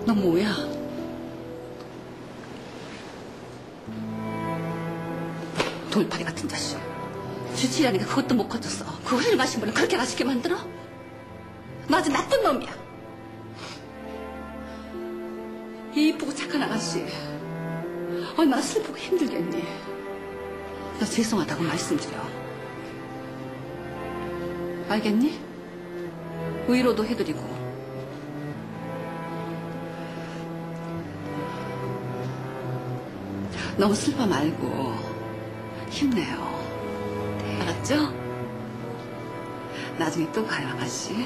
너 뭐야? 돌팔이 같은 자식. 주치라니까 그것도 못 거뒀어. 그 훌륭한 신분을 그렇게 가시게 만들어? 너 아주 나쁜 놈이야. 이 이쁘고 착한 아가씨 얼마나 슬프고 힘들겠니? 나 죄송하다고 말씀드려. 알겠니? 위로도 해드리고. 너무 슬퍼 말고 힘내요. 네. 알았죠? 나중에 또 봐요, 아가씨.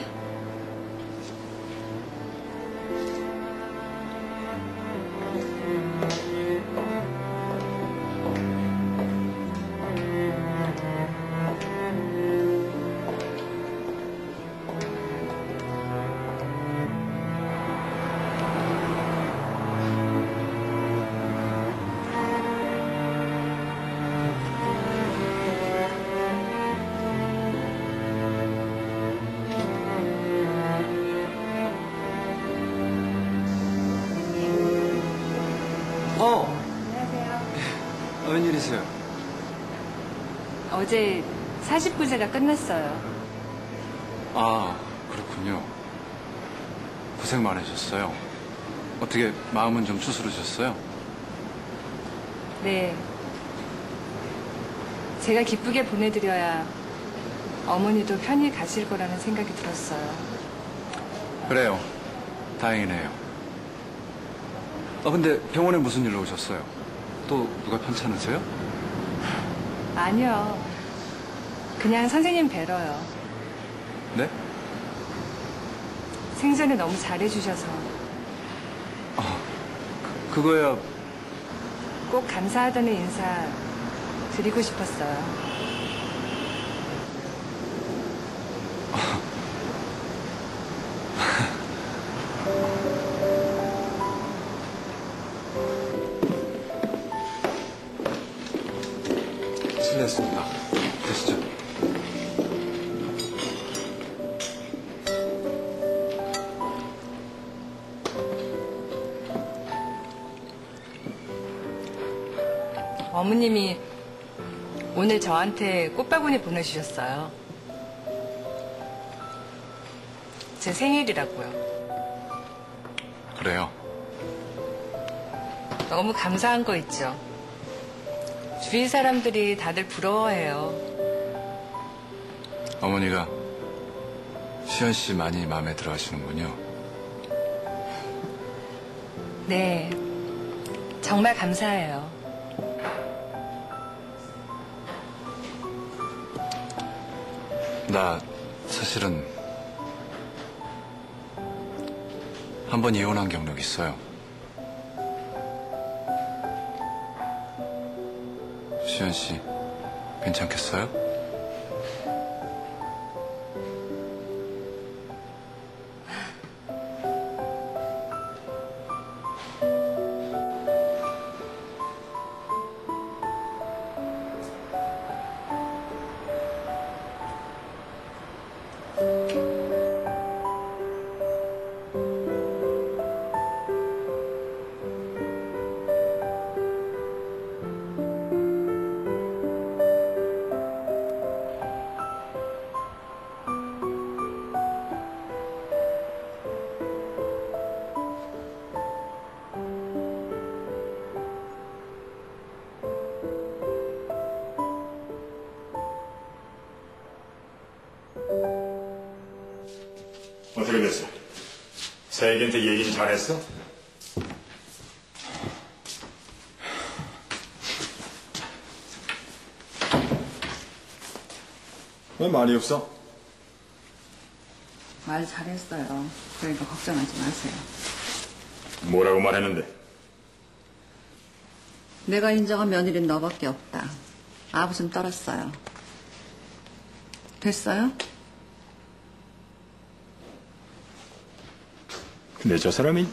안녕하세요. 웬일이세요? 어제 40부제가 끝났어요. 아, 그렇군요. 고생 많으셨어요. 어떻게 마음은 좀 추스르셨어요? 네. 제가 기쁘게 보내드려야 어머니도 편히 가실 거라는 생각이 들었어요. 그래요. 다행이네요. 근데 병원에 무슨 일로 오셨어요? 또 누가 편찮으세요? 아니요. 그냥 선생님 뵈러요. 네? 생전에 너무 잘해주셔서 그거야. 꼭 감사하다는 인사 드리고 싶었어요. 실례했습니다. 드시죠. 어머님이 오늘 저한테 꽃바구니 보내주셨어요. 제 생일이라고요. 그래요. 너무 감사한 거 있죠. 주위 사람들이 다들 부러워해요. 어머니가 시연 씨 많이 마음에 들어 하시는군요. 네, 정말 감사해요. 나 사실은 한 번 이혼한 경력 있어요. 시연 씨, 괜찮겠어요? 어떻게 됐어? 사익이한테 얘기는 잘했어? 왜 말이 없어? 말 잘했어요. 그러니까 걱정하지 마세요. 뭐라고 말했는데? 내가 인정한 며느리는 너밖에 없다. 아버지는 떨었어요. 됐어요? 근데 저 사람이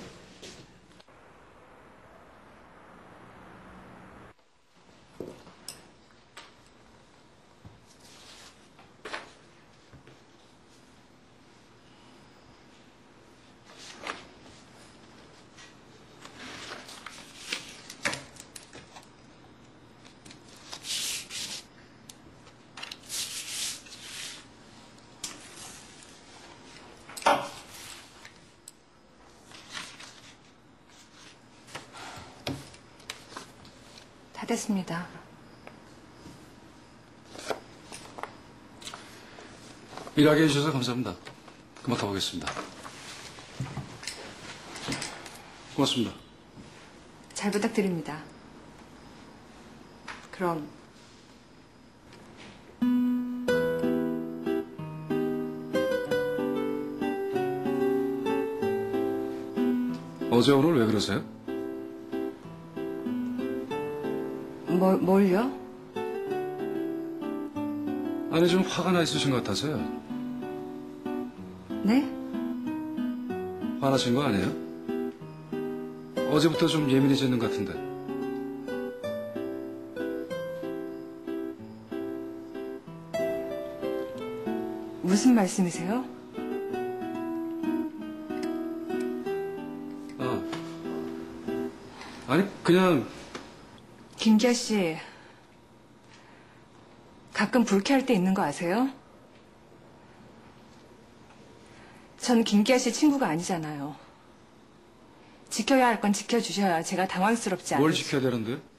됐습니다. 일하게 해주셔서 감사합니다. 그만 가보겠습니다. 고맙습니다. 잘 부탁드립니다. 그럼. 어제 오늘 왜 그러세요? 뭘요? 아니 좀 화가 나 있으신 것 같아서요. 네? 화나신 거 아니에요? 어제부터 좀 예민해지는 것 같은데. 무슨 말씀이세요? 아니 그냥 김기아 씨, 가끔 불쾌할 때 있는 거 아세요? 전 김기아 씨 친구가 아니잖아요. 지켜야 할 건 지켜주셔야 제가 당황스럽지 않으시... 뭘 지켜야 되는데?